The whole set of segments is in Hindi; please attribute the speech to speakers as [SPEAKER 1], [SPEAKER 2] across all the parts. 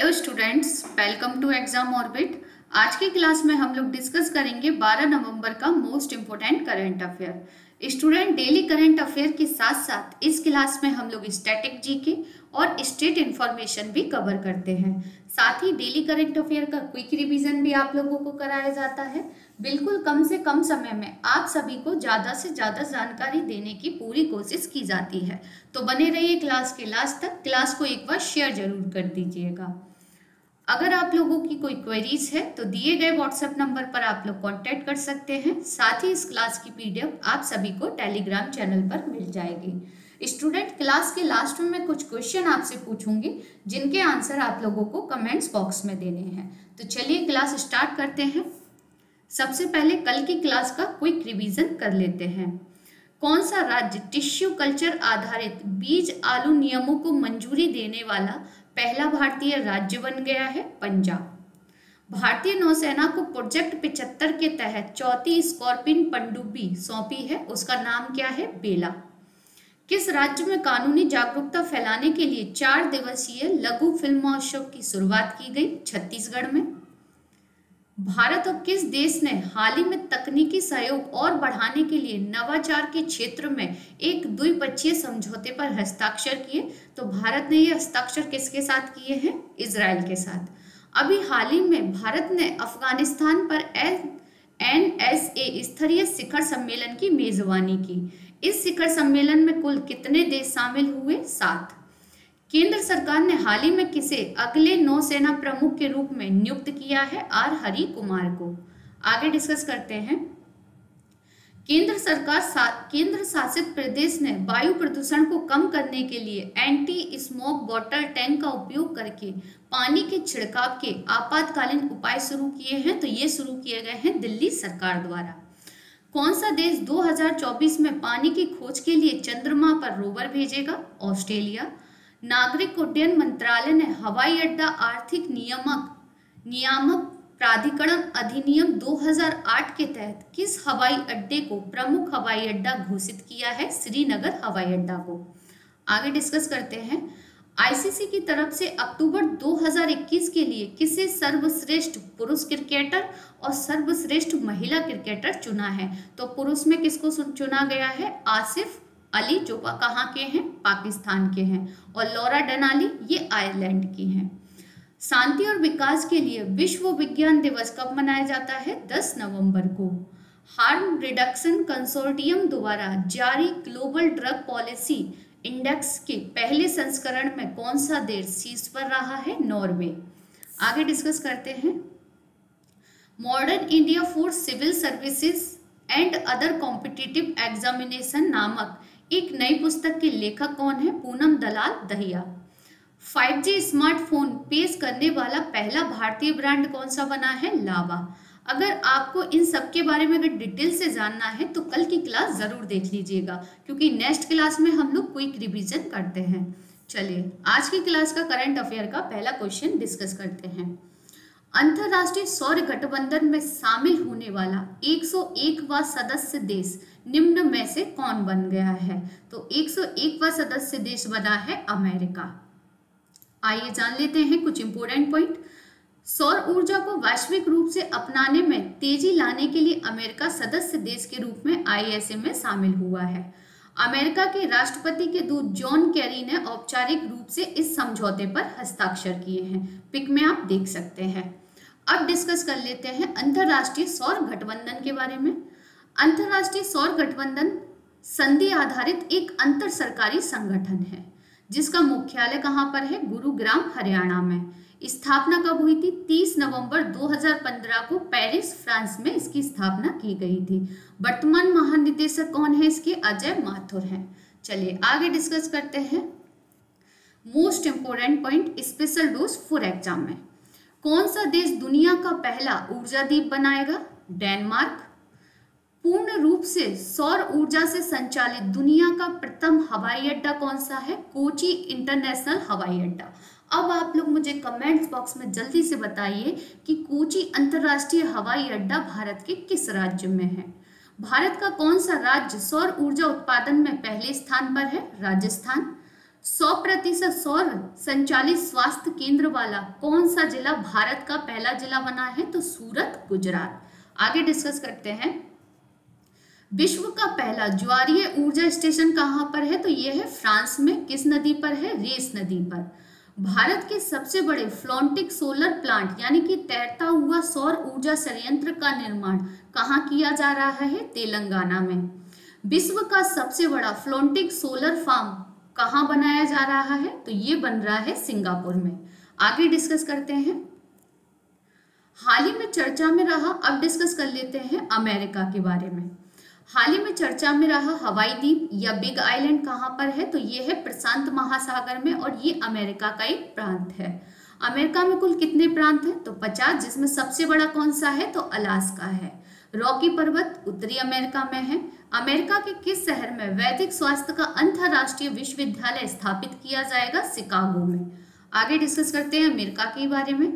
[SPEAKER 1] Hello students, welcome to exam orbit. आज की क्लास में हम लोग डिस्कस करेंगे 12 नवंबर का most important current affair. Student, daily current affair के साथ साथ इस क्लास में हम लोग स्टैटिक जीके और स्टेट इंफॉर्मेशन भी कवर करते हैं। साथ ही डेली करंट अफेयर का क्विक रिवीजन भी आप लोगों को कराया जाता है। बिल्कुल कम से कम समय में आप सभी को ज़्यादा से ज़्यादा जानकारी देने की पूरी कोशिश की जाती है। तो बने रहिए क्लास के लास्ट तक। क्लास को एक बार शेयर जरूर कर दीजिएगा। अगर आप लोगों की कोई क्वेरीज है तो दिए गए व्हाट्सएप नंबर पर आप लोग कांटेक्ट कर सकते हैं। साथ ही इस क्लास की पीडीएफ आप सभी को टेलीग्राम चैनल पर मिल जाएगी। स्टूडेंट, क्लास के लास्ट में मैं कुछ क्वेश्चन आपसे पूछूंगी जिनके आंसर आप लोगों को कमेंट्स बॉक्स में देने हैं। तो चलिए क्लास स्टार्ट करते हैं। सबसे पहले कल की क्लास का क्विक रिवीजन कर लेते हैं। कौन सा राज्य टिश्यू कल्चर आधारित बीज आलू नियमों को मंजूरी देने वाला पहला भारतीय राज्य बन गया है? पंजाब। भारतीय नौसेना को प्रोजेक्ट 75 के तहत चौथी स्कॉर्पिन पनडुब्बी सौंपी है, उसका नाम क्या है? बेला। किस राज्य में कानूनी जागरूकता फैलाने के लिए 4 दिवसीय लघु फिल्म महोत्सव की शुरुआत की गई? छत्तीसगढ़ में। भारत और किस देश ने हाल ही में तकनीकी सहयोग और बढ़ाने के लिए नवाचार के क्षेत्र में एक द्विपक्षीय समझौते पर हस्ताक्षर किए? तो भारत ने ये हस्ताक्षर किसके साथ किए हैं? इजराइल के साथ। अभी हाल ही में भारत ने अफगानिस्तान पर NSA स्तरीय शिखर सम्मेलन की मेजबानी की। इस शिखर सम्मेलन में कुल कितने देश शामिल हुए? 7। केंद्र सरकार ने हाल ही में किसे अगले नौसेना प्रमुख के रूप में नियुक्त किया है? R हरि कुमार को। आगे डिस्कस करते हैं। केंद्र शासित प्रदेश ने वायु प्रदूषण को कम करने के लिए एंटी स्मोक वाटर टैंक का उपयोग करके पानी के छिड़काव के आपातकालीन उपाय शुरू किए हैं। तो ये शुरू किए गए हैं दिल्ली सरकार द्वारा। कौन सा देश 2024 में पानी की खोज के लिए चंद्रमा पर रोवर भेजेगा? ऑस्ट्रेलिया। नागरिक उड्डयन मंत्रालय ने हवाई अड्डा आर्थिक नियामक प्राधिकरण अधिनियम 2008 के तहत किस हवाई अड्डे को प्रमुख हवाई अड्डा घोषित किया है? श्रीनगर हवाई अड्डा को। आगे डिस्कस करते हैं। आईसीसी की तरफ से अक्टूबर 2021 के लिए किसे सर्वश्रेष्ठ पुरुष क्रिकेटर और सर्वश्रेष्ठ महिला क्रिकेटर चुना है? तो पुरुष में किसको चुना गया है? आसिफ अली, जो कहाँ के हैं? पाकिस्तान के हैं। और लॉरा डनाली, ये आयरलैंड की हैं। शांति और विकास के लिए विश्व विज्ञान दिवस कब मनाया जाता है? 10 नवंबर को। हार्म रिडक्शन कंसोर्टियम द्वारा जारी ग्लोबल ड्रग पॉलिसी इंडेक्स के पहले संस्करण में कौन सा देश शीर्ष पर रहा है? नॉर्वे। आगे डिस्कस करते हैं। Modern India for civil services and other competitive examination नामक एक नई पुस्तक के लेखक कौन है? पूनम दलाल दहिया। 5G स्मार्टफोन पेश करने वाला पहला भारतीय ब्रांड कौन सा बना है? लावा। अगर आपको इन सब के बारे में अगर डिटेल से जानना है तो कल की क्लास जरूर देख लीजिएगा, क्योंकि नेक्स्ट क्लास में हम लोग क्विक रिवीजन करते हैं। चलिए आज की क्लास का करंट अफेयर का पहला क्वेश्चन डिस्कस करते हैं। अंतरराष्ट्रीय सौर गठबंधन में शामिल होने वाला 101वां सदस्य देश निम्न में से कौन बन गया है? तो 101वां सदस्य देश बना है अमेरिका। आइए जान लेते हैं कुछ इंपोर्टेंट पॉइंट। सौर ऊर्जा को वैश्विक रूप से अपनाने में तेजी लाने के लिए अमेरिका सदस्य देश के रूप में ISA में शामिल हुआ है। अमेरिका के राष्ट्रपति के दूत जॉन केरी ने औपचारिक रूप से इस समझौते पर हस्ताक्षर किए हैं। पिक में आप देख सकते हैं। अब डिस्कस कर लेते हैं अंतरराष्ट्रीय सौर गठबंधन के बारे में। अंतरराष्ट्रीय सौर गठबंधन संधि आधारित एक अंतर सरकारी संगठन है जिसका मुख्यालय कहाँ पर है? गुरुग्राम, हरियाणा में। स्थापना कब हुई थी? 30 नवंबर 2015 को पेरिस, फ्रांस में इसकी स्थापना की गई थी। वर्तमान महानिदेशक कौन है इसके? अजय माथुर हैं। चलिए आगे डिस्कस करते हैं। Most important point special dose for exam में कौन सा देश दुनिया का पहला ऊर्जा द्वीप बनाएगा? डेनमार्क। पूर्ण रूप से सौर ऊर्जा से संचालित दुनिया का प्रथम हवाई अड्डा कौन सा है? कोची इंटरनेशनल हवाई अड्डा। अब आप लोग मुझे कमेंट्स बॉक्स में जल्दी से बताइए कि कोची अंतरराष्ट्रीय हवाई अड्डा भारत के किस राज्य में है? भारत का कौन सा राज्य सौर ऊर्जा उत्पादन में पहले स्थान पर है? राजस्थान। 100% सौर संचालित स्वास्थ्य केंद्र वाला कौन सा जिला भारत का पहला जिला बना है? तो सूरत, गुजरात। आगे डिस्कस करते हैं। विश्व का पहला ज्वारीय ऊर्जा स्टेशन कहां पर है? तो यह है फ्रांस में। किस नदी पर है? रेस नदी पर। भारत के सबसे बड़े फ्लोटिंग सोलर प्लांट यानी कि तैरता हुआ सौर ऊर्जा संयंत्र का निर्माण कहां किया जा रहा है? तेलंगाना में। विश्व का सबसे बड़ा फ्लोटिंग सोलर फार्म कहां बनाया जा रहा है? तो ये बन रहा है सिंगापुर में। आगे डिस्कस करते हैं। हाल ही में चर्चा में रहा, अब डिस्कस कर लेते हैं अमेरिका के बारे में। हाल ही में चर्चा में रहा हवाई द्वीप या बिग आइलैंड कहां पर है? तो ये है प्रशांत महासागर में और ये अमेरिका का एक प्रांत है। अमेरिका में कुल कितने प्रांत हैं? तो 50, जिसमें सबसे बड़ा कौन सा है? तो अलास्का है। रॉकी पर्वत उत्तरी अमेरिका में है। अमेरिका के किस शहर में वैदिक स्वास्थ्य का अंतरराष्ट्रीय विश्वविद्यालय स्थापित किया जाएगा? शिकागो में। आगे डिस्कस करते हैं अमेरिका के बारे में।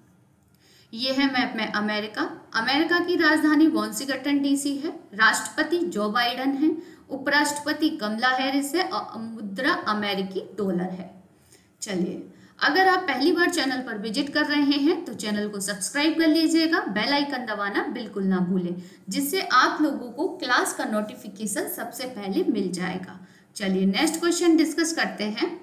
[SPEAKER 1] यह है मैप में अमेरिका। अमेरिका की राजधानी वाशिंगटन डीसी है। राष्ट्रपति जो बाइडेन है। उपराष्ट्रपति कमला हैरिस है और मुद्रा अमेरिकी डॉलर है। चलिए, अगर आप पहली बार चैनल पर विजिट कर रहे हैं तो चैनल को सब्सक्राइब कर लीजिएगा, बेल आइकन दबाना बिल्कुल ना भूलें, जिससे आप लोगों को क्लास का नोटिफिकेशन सबसे पहले मिल जाएगा। चलिए नेक्स्ट क्वेश्चन डिस्कस करते हैं।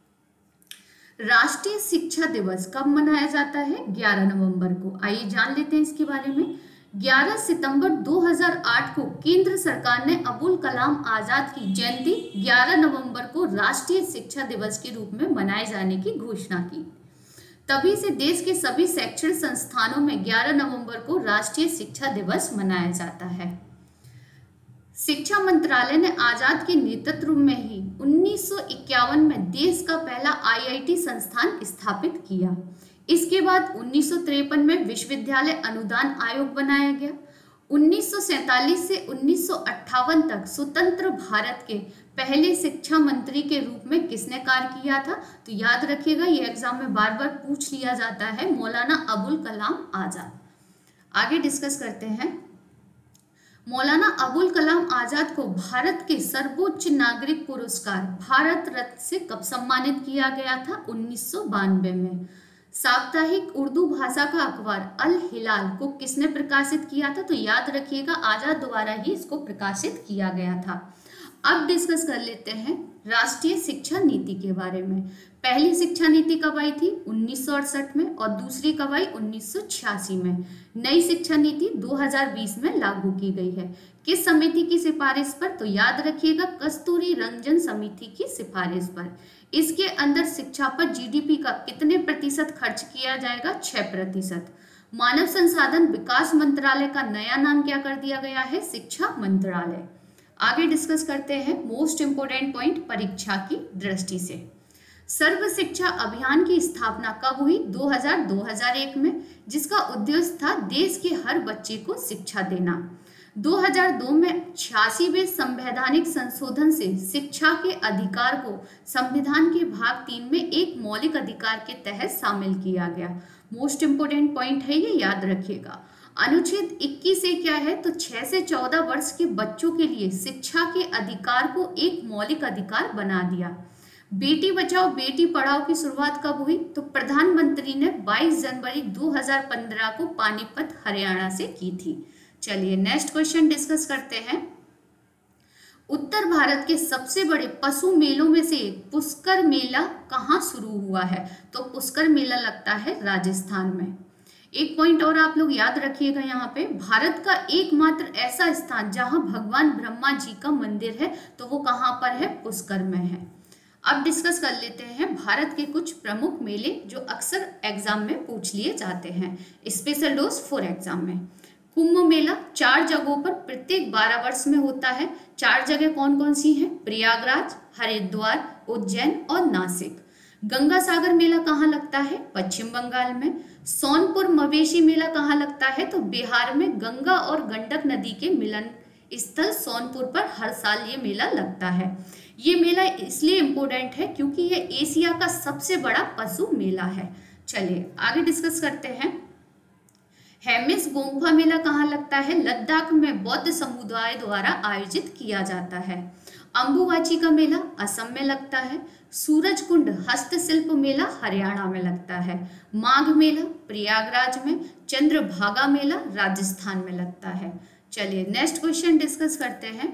[SPEAKER 1] राष्ट्रीय शिक्षा दिवस कब मनाया जाता है? 11 नवंबर को। आइए जान लेते हैं इसके बारे में। 11 सितंबर 2008 को केंद्र सरकार ने अबुल कलाम आजाद की जयंती 11 नवंबर को राष्ट्रीय शिक्षा दिवस के रूप में मनाए जाने की घोषणा की। तभी से देश के सभी शैक्षणिक संस्थानों में 11 नवंबर को राष्ट्रीय शिक्षा दिवस मनाया जाता है। शिक्षा मंत्रालय ने आजाद के नेतृत्व में ही 1951 में देश का पहला आईआईटी संस्थान स्थापित किया। इसके बाद 1953 में विश्वविद्यालय अनुदान आयोग बनाया गया। 1947 से 1958 तक स्वतंत्र भारत के पहले शिक्षा मंत्री के रूप में किसने कार्य किया था? तो याद रखिएगा, ये एग्जाम में बार बार पूछ लिया जाता है, मौलाना अबुल कलाम आजाद। आगे डिस्कस करते हैं। मौलाना अबुल कलाम आजाद को भारत के सर्वोच्च नागरिक पुरस्कार भारत रत्न से कब सम्मानित किया गया था? 1992 में। साप्ताहिक उर्दू भाषा का अखबार अल हिलाल को किसने प्रकाशित किया था? तो याद रखिएगा, आजाद द्वारा ही इसको प्रकाशित किया गया था। अब डिस्कस कर लेते हैं राष्ट्रीय शिक्षा नीति के बारे में। पहली शिक्षा नीति कब आई थी? 1968 में और दूसरी कब आई? 1986 में। नई शिक्षा नीति 2020 में लागू की गई है। किस समिति की सिफारिश पर? तो याद रखिएगा, कस्तूरी रंजन समिति की सिफारिश पर। इसके अंदर शिक्षा पर जीडीपी का कितने प्रतिशत खर्च किया जाएगा? 6%। मानव संसाधन विकास मंत्रालय का नया नाम क्या कर दिया गया है? शिक्षा मंत्रालय। आगे डिस्कस करते हैं मोस्ट इंपोर्टेंट पॉइंट परीक्षा की दृष्टि से। सर्व शिक्षा अभियान की स्थापना कब हुई? 2001 में, जिसका उद्देश्य था देश के हर बच्चे को शिक्षा देना। 2002 में 86वें संवैधानिक संशोधन से शिक्षा के अधिकार को संविधान के भाग 3 में एक मौलिक अधिकार के तहत शामिल किया गया। मोस्ट इंपोर्टेंट पॉइंट है ये, याद रखिएगा। अनुच्छेद 21 से क्या है? तो 6 से 14 वर्ष के बच्चों के लिए शिक्षा के अधिकार को एक मौलिक अधिकार बना दिया। बेटी बचाओ बेटी पढ़ाओ की शुरुआत कब हुई? तो प्रधानमंत्री ने 22 जनवरी 2015 को पानीपत हरियाणा से की थी। चलिए नेक्स्ट क्वेश्चन डिस्कस करते हैं। उत्तर भारत के सबसे बड़े पशु मेलों में से एक पुष्कर मेला कहाँ शुरू हुआ है? तो पुष्कर मेला लगता है राजस्थान में। एक पॉइंट और आप लोग याद रखिएगा, यहाँ पे भारत का एकमात्र ऐसा स्थान जहाँ भगवान ब्रह्मा जी का मंदिर है, तो वो कहाँ पर है? पुष्कर में है। अब डिस्कस कर लेते हैं भारत के कुछ प्रमुख मेले जो अक्सर एग्जाम में पूछ लिए जाते हैं, स्पेशल डोज फॉर एग्जाम में। कुंभ मेला 4 जगहों पर प्रत्येक 12 वर्ष में होता है। 4 जगह कौन कौन सी हैं? प्रयागराज, हरिद्वार, उज्जैन और नासिक। गंगा सागर मेला कहाँ लगता है? पश्चिम बंगाल में। सोनपुर मवेशी मेला कहाँ लगता है? तो बिहार में। गंगा और गंडक नदी के मिलन स्थल सोनपुर पर हर साल ये मेला लगता है। ये मेला इसलिए इम्पोर्टेंट है क्योंकि ये एशिया का सबसे बड़ा पशु मेला है। चलिए आगे डिस्कस करते हैं। हेमिस गोम्फा मेला कहाँ लगता है? लद्दाख में बौद्ध समुदाय द्वारा आयोजित किया जाता है। अम्बुबाची का मेला असम में लगता है। सूरज कुंड हस्तशिल्प मेला हरियाणा में लगता है। माघ मेला प्रयागराज में, चंद्रभागा मेला राजस्थान में लगता है। चलिए नेक्स्ट क्वेश्चन डिस्कस करते हैं।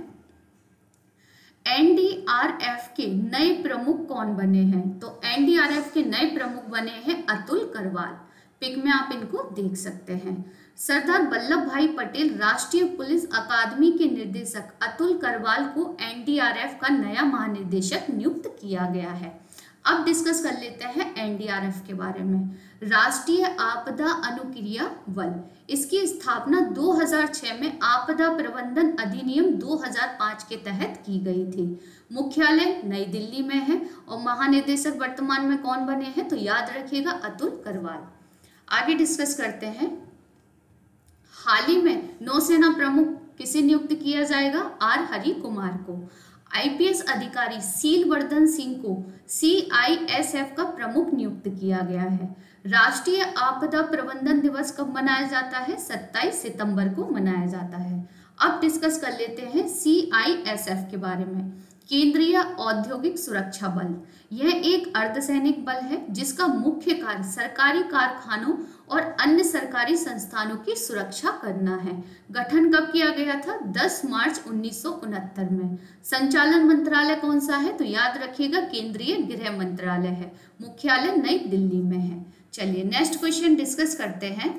[SPEAKER 1] एनडीआरएफ के नए प्रमुख कौन बने हैं? तो एनडीआरएफ के नए प्रमुख बने हैं अतुल करवाल। पिक में आप इनको देख सकते हैं। सरदार वल्लभ भाई पटेल राष्ट्रीय पुलिस अकादमी के निर्देशक अतुल करवाल को एनडीआरएफ का नया महानिदेशक नियुक्त किया गया है। अब डिस्कस कर लेते हैं एनडीआरएफ के बारे में। राष्ट्रीय आपदा अनुक्रिया बल, इसकी स्थापना 2006 में आपदा प्रबंधन अधिनियम 2005 के तहत की गई थी। मुख्यालय नई दिल्ली में है और महानिदेशक वर्तमान में कौन बने हैं? तो याद रखिएगा अतुल करवाल। आगे डिस्कस करते हैं। हाल ही में नौसेना प्रमुख किसे नियुक्त किया जाएगा? आर हरि कुमार को। आईपीएस अधिकारी सीलवर्धन सिंह को सीआईएसएफ का प्रमुख नियुक्त किया गया है। राष्ट्रीय आपदा प्रबंधन दिवस कब मनाया जाता है? 27 सितंबर को मनाया जाता है। अब डिस्कस कर लेते हैं सीआईएसएफ के बारे में। केंद्रीय औद्योगिक सुरक्षा बल, यह एक अर्धसैनिक बल है जिसका मुख्य कार्य सरकारी कारखानों और अन्य सरकारी संस्थानों की सुरक्षा करना है। गठन कब किया गया था? 10 मार्च 1969 में। संचालन मंत्रालय कौन सा है? तो याद रखिएगा केंद्रीय गृह मंत्रालय है। मुख्यालय नई दिल्ली में है। चलिए नेक्स्ट क्वेश्चन डिस्कस करते हैं।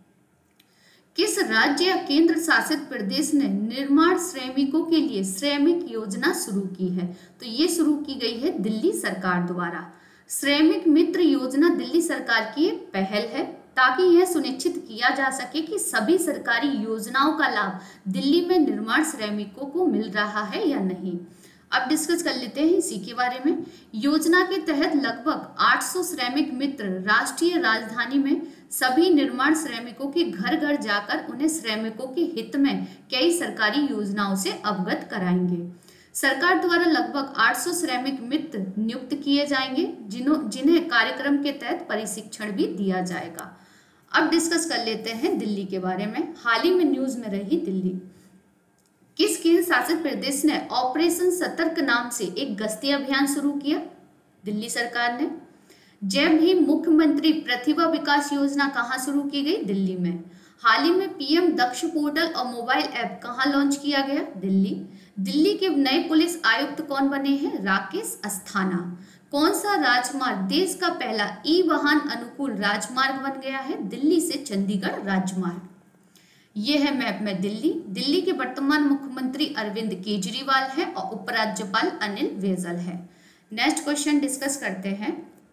[SPEAKER 1] किस राज्य या केंद्र शासित प्रदेश ने निर्माण श्रमिकों के लिए श्रमिक योजना शुरू की है? तो ये शुरू की गई है दिल्ली सरकार द्वारा। श्रमिक मित्र योजना दिल्ली सरकार की एक पहल है ताकि यह सुनिश्चित किया जा सके कि सभी सरकारी योजनाओं का लाभ दिल्ली में निर्माण श्रमिकों को मिल रहा है या नहीं। अब डिस्कस कर लेते हैं इसी के बारे में। योजना के तहत लगभग 800 श्रमिक मित्र राष्ट्रीय राजधानी में सभी निर्माण श्रमिकों के घर घर जाकर उन्हें श्रमिकों के हित में कई सरकारी योजनाओं से अवगत कराएंगे। सरकार द्वारा लगभग 800 श्रमिक मित्र नियुक्त किए जाएंगे जिन्हें कार्यक्रम के तहत प्रशिक्षण भी दिया जाएगा। अब डिस्कस कर लेते हैं दिल्ली के बारे में। हाल ही में न्यूज में रही दिल्ली। किस केंद्र शासित प्रदेश ने ऑपरेशन सतर्क नाम से एक गश्ती अभियान शुरू किया? दिल्ली सरकार ने। जय भीम मुख्यमंत्री प्रतिभा विकास योजना कहाँ शुरू की गई? दिल्ली में। हाल ही में पीएम दक्ष पोर्टल और मोबाइल ऐप कहाँ लॉन्च किया गया? दिल्ली। दिल्ली के नए पुलिस आयुक्त कौन बने हैं? राकेश अस्थाना। कौन सा राजमार्ग देश का पहला ई वाहन अनुकूल राजमार्ग बन गया है? दिल्ली से चंडीगढ़ राजमार्ग। ये है मैप में दिल्ली। दिल्ली के वर्तमान मुख्यमंत्री अरविंद केजरीवाल है और उपराज्यपाल अनिल बैजल है। नेक्स्ट क्वेश्चन डिस्कस करते हैं।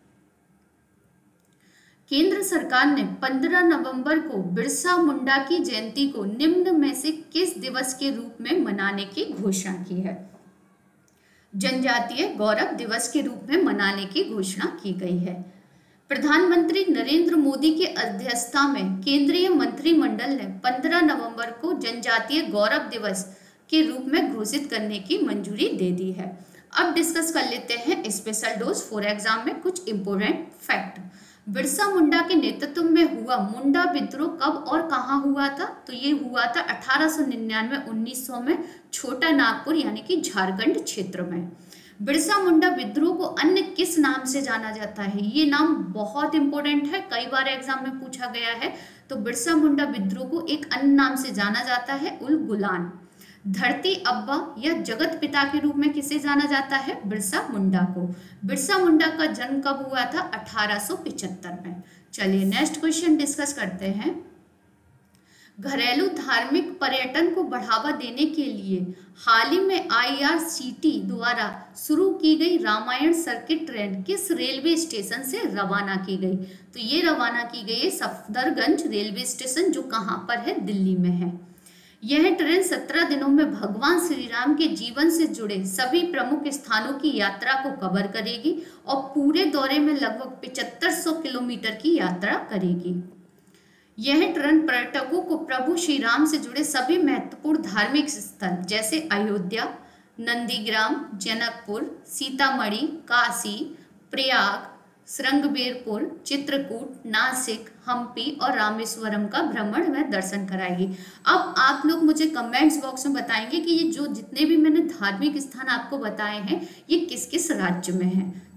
[SPEAKER 1] केंद्र सरकार ने 15 नवंबर को बिरसा मुंडा की जयंती को निम्न में से किस दिवस के रूप में मनाने की घोषणा की है? जनजातीय गौरव दिवस के रूप में मनाने की घोषणा की गई है। प्रधानमंत्री नरेंद्र मोदी की अध्यक्षता में केंद्रीय मंत्रिमंडल ने 15 नवंबर को जनजातीय गौरव दिवस के रूप में घोषित करने की मंजूरी दे दी है। अब डिस्कस कर लेते हैं स्पेशल डोज फॉर एग्जाम में कुछ इंपोर्टेंट फैक्ट। बिरसा मुंडा के नेतृत्व में हुआ मुंडा विद्रोह कब और कहां हुआ था? तो ये हुआ था 1899-1900 में छोटा नागपुर यानी कि झारखंड क्षेत्र में। बिरसा मुंडा विद्रोह को अन्य किस नाम से जाना जाता है? ये नाम बहुत इंपॉर्टेंट है, कई बार एग्जाम में पूछा गया है। तो बिरसा मुंडा विद्रोह को एक अन्य नाम से जाना जाता है उल गुलान। धरती अब्बा या जगत पिता के रूप में किसे जाना जाता है? बिरसा मुंडा को। बिरसा मुंडा का जन्म कब हुआ था? 1875 में। चलिए नेक्स्ट क्वेश्चन डिस्कस करते हैं। घरेलू धार्मिक पर्यटन को बढ़ावा देने के लिए हाल ही में आईआरसीटी द्वारा शुरू की गई रामायण सर्किट ट्रेन किस रेलवे स्टेशन से रवाना की गई? तो ये रवाना की गई है सफदरगंज रेलवे स्टेशन, जो कहाँ पर है? दिल्ली में है। यह ट्रेन 17 दिनों में भगवान श्री राम के जीवन से जुड़े सभी प्रमुख स्थानों की यात्रा को कवर करेगी और पूरे दौरे में लगभग 7500 किलोमीटर की यात्रा करेगी। यह ट्रेन पर्यटकों को प्रभु श्री राम से जुड़े सभी महत्वपूर्ण धार्मिक स्थल जैसे अयोध्या, नंदीग्राम, जनकपुर, सीतामढ़ी, काशी, प्रयाग, श्रृंगबेरपुर, चित्रकूट, नासिक, हम्पी और रामेश्वरम का भ्रमण में दर्शन कराएगी। अब आप लोग मुझे कमेंट्स बॉक्स में बताएंगे कि ये जो जितने भी मैंने धार्मिक स्थान आपको बताए हैं ये किस किस राज्य में हैं।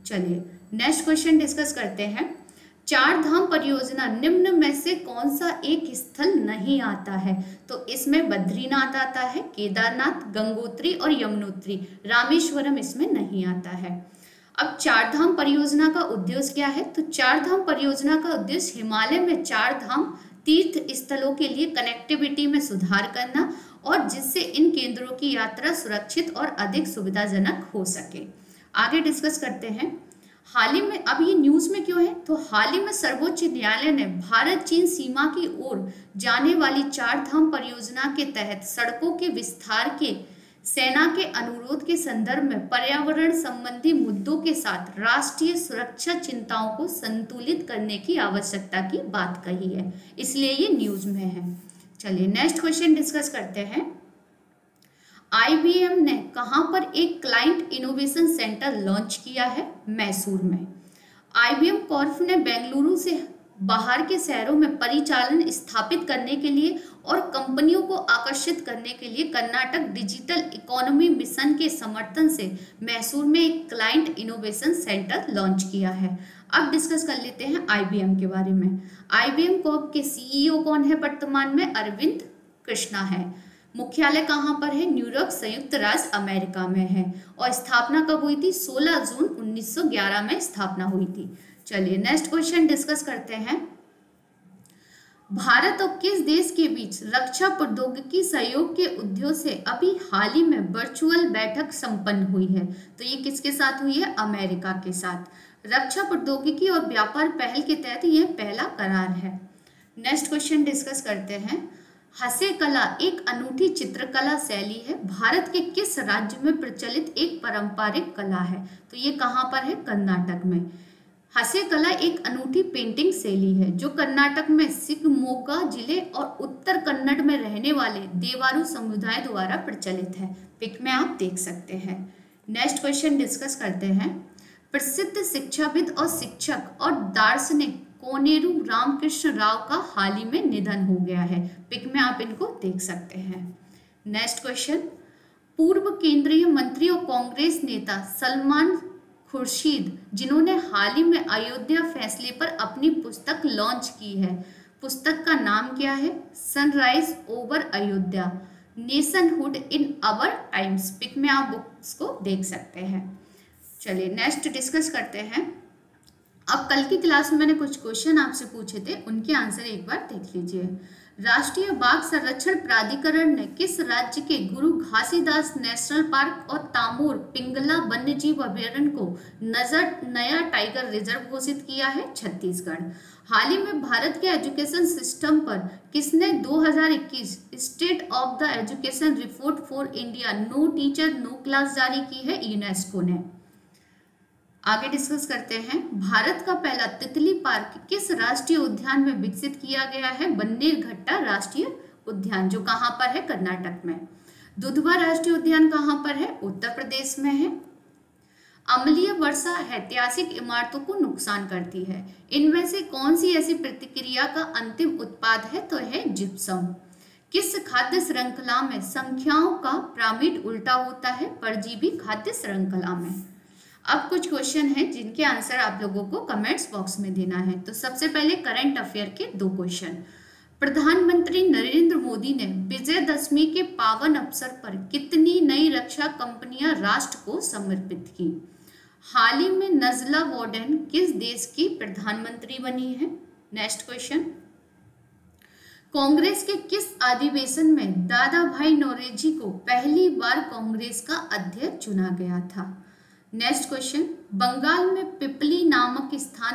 [SPEAKER 1] चलिए नेक्स्ट क्वेश्चन डिस्कस करते हैं। चार धाम परियोजना निम्न में से कौन सा एक स्थल नहीं आता है? तो इसमें बद्रीनाथ आता है, केदारनाथ, गंगोत्री और यमुनोत्री। रामेश्वरम इसमें नहीं आता है। अब चार धाम परियोजना का उद्देश्य क्या है? तो चार धाम परियोजना का उद्देश्य हिमालय में चार धाम तीर्थ स्थलों के लिए कनेक्टिविटी में सुधार करना और जिससे इन केंद्रों की यात्रा सुरक्षित और अधिक सुविधाजनक हो सके। आगे डिस्कस करते हैं। हाल ही में, अब ये न्यूज में क्यों है? तो हाल ही में सर्वोच्च न्यायालय ने भारत चीन सीमा की ओर जाने वाली चार धाम परियोजना के तहत सड़कों के विस्तार के सेना के अनुरोध के संदर्भ में पर्यावरण संबंधी मुद्दों के साथ राष्ट्रीय सुरक्षा चिंताओं को संतुलित करने की आवश्यकता की बात कही है, इसलिए ये न्यूज में है। चलिए नेक्स्ट क्वेश्चन डिस्कस करते हैं। IBM ने कहां पर एक क्लाइंट इनोवेशन सेंटर लॉन्च किया है? मैसूर में। IBM कॉर्प ने बेंगलुरु से बाहर के शहरों में परिचालन स्थापित करने के लिए और कंपनियों को आकर्षित करने के लिए कर्नाटक डिजिटल इकोनॉमी मिशन के समर्थन से मैसूर में एक क्लाइंट इनोवेशन सेंटर लॉन्च किया है। अब डिस्कस कर लेते हैं IBM के बारे में। IBM कॉर्प के CEO कौन है वर्तमान में? अरविंद कृष्णा है। मुख्यालय कहाँ पर है? न्यूयॉर्क, संयुक्त राज्य अमेरिका में है। और स्थापना कब हुई थी? 16 जून 1911 में स्थापना हुई थी। चलिए नेक्स्ट क्वेश्चन डिस्कस करते हैं। भारत और किस देश के बीच रक्षा प्रौद्योगिकी सहयोग के उद्देश्य से अभी हाल ही में वर्चुअल बैठक संपन्न हुई है? तो ये किसके साथ हुई है? अमेरिका के साथ। रक्षा प्रौद्योगिकी और व्यापार पहल के तहत यह पहला करार है। नेक्स्ट क्वेश्चन डिस्कस करते हैं। हसे कला एक अनूठी चित्रकला शैली है। भारत के किस राज्य में प्रचलित एक पारंपरिक कला है? तो ये कहाँ पर है? कर्नाटक में। हसे कला एक अनूठी पेंटिंग शैली है जो कर्नाटक में शिवमोगा जिले और उत्तर कन्नड़ में रहने वाले देवारू समुदाय द्वारा प्रचलित है। पिक में आप देख सकते हैं। नेक्स्ट क्वेश्चन डिस्कस करते हैं। प्रसिद्ध शिक्षाविद और शिक्षक और दार्शनिक कोनेरू रामकृष्ण राव का हाल ही में निधन हो गया है। पिक में आप इनको देख सकते हैं। Next question. पूर्व केंद्रीय मंत्री और कांग्रेस नेता सलमान खुर्शीद जिन्होंने हाल ही में अयोध्या फैसले पर अपनी पुस्तक लॉन्च की है, पुस्तक का नाम क्या है? Sunrise over Ayodhya, nationhood in our times. Pick में आप बुक्स को देख सकते हैं। चलिए नेक्स्ट डिस्कस करते हैं। अब कल की क्लास में मैंने कुछ क्वेश्चन आपसे पूछे थे, उनके आंसर एक बार देख लीजिए। राष्ट्रीय बाघ संरक्षण प्राधिकरण ने किस राज्य के गुरु घासीदास नेशनल पार्क और तामूर पिंगला वन्यजीव अभयारण्य को नया टाइगर रिजर्व घोषिट किया है? छत्तीसगढ़। हाल ही में भारत के एजुकेशन सिस्टम पर किसने 2021 state of the education report for India no teacher no class जारी की है? यूनेस्को ने। आगे डिस्कस करते हैं। भारत का पहला तितली पार्क किस राष्ट्रीय उद्यान में विकसित किया गया है? बन्नेरघट्टा राष्ट्रीय उद्यान, जो कहां पर है? कर्नाटक में। दुधवा राष्ट्रीय उद्यान कहां पर है? उत्तर प्रदेश में है। अम्लीय वर्षा ऐतिहासिक इमारतों को नुकसान करती है। इनमें से कौन सी ऐसी प्रतिक्रिया का अंतिम उत्पाद है? तो है जिप्सम। किस खाद्य श्रृंखला में संख्याओं का पिरामिड उल्टा होता है? परजीवी खाद्य श्रृंखला में। अब कुछ क्वेश्चन हैं जिनके आंसर आप लोगों को कमेंट्स बॉक्स में देना है। तो सबसे पहले करंट अफेयर के 2 क्वेश्चन। प्रधानमंत्री नरेंद्र मोदी ने विजयदशमी के पावन अवसर पर कितनी नई रक्षा कंपनियां राष्ट्र को समर्पित की? हाल ही में नजला वार्डन किस देश की प्रधानमंत्री बनी है? Next question. कांग्रेस के किस अधिवेशन में दादा भाई नौरोजी को पहली बार कांग्रेस का अध्यक्ष चुना गया था? Next question. बंगाल में पिपली नामक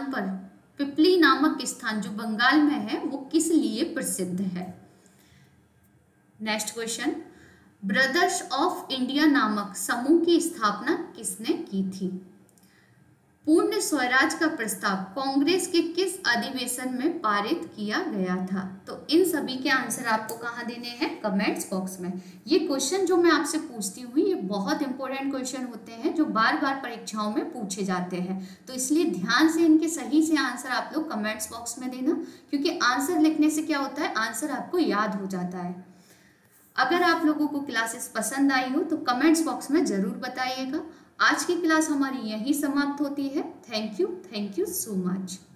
[SPEAKER 1] स्थान जो बंगाल में है वो किस लिए प्रसिद्ध है? Next question. Brothers of India नामक समूह की स्थापना किसने की थी? पूर्ण स्वराज का प्रस्ताव कांग्रेस के किस अधिवेशन में पारित किया गया था? तो इन सभी के आंसर आपको कहाँ देने हैं? कमेंट्स बॉक्स में। ये क्वेश्चन जो मैं आपसे पूछती हूँ ये बहुत इंपॉर्टेंट क्वेश्चन होते हैं जो बार बार परीक्षाओं में पूछे जाते हैं, तो इसलिए ध्यान से इनके सही से आंसर आप लोग कमेंट्स बॉक्स में देना, क्योंकि आंसर लिखने से क्या होता है, आंसर आपको याद हो जाता है। अगर आप लोगों को क्लासेस पसंद आई हो तो कमेंट्स बॉक्स में ज़रूर बताइएगा। आज की क्लास हमारी यहीं समाप्त होती है। Thank you so much.